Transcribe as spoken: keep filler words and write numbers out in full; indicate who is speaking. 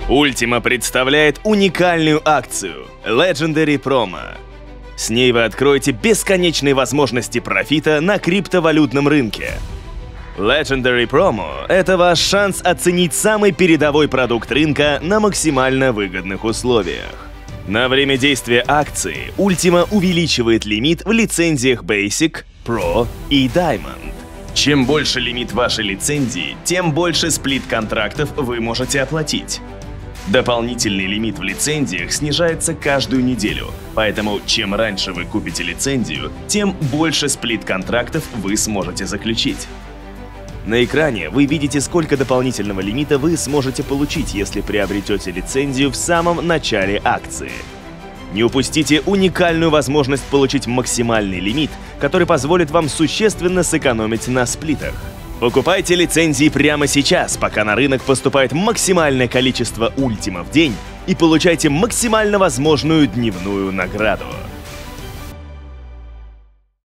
Speaker 1: Ultima представляет уникальную акцию Legendary Promo. С ней вы откроете бесконечные возможности профита на криптовалютном рынке. Legendary Promo — это ваш шанс оценить самый передовой продукт рынка на максимально выгодных условиях. На время действия акции Ultima увеличивает лимит в лицензиях Basic, Pro и Diamond. Чем больше лимит вашей лицензии, тем больше сплит-контрактов вы можете оплатить. Дополнительный лимит в лицензиях снижается каждую неделю, поэтому чем раньше вы купите лицензию, тем больше сплит-контрактов вы сможете заключить. На экране вы видите, сколько дополнительного лимита вы сможете получить, если приобретете лицензию в самом начале акции. Не упустите уникальную возможность получить максимальный лимит, который позволит вам существенно сэкономить на сплитах. Покупайте лицензии прямо сейчас, пока на рынок поступает максимальное количество Ultima в день, и получайте максимально возможную дневную награду.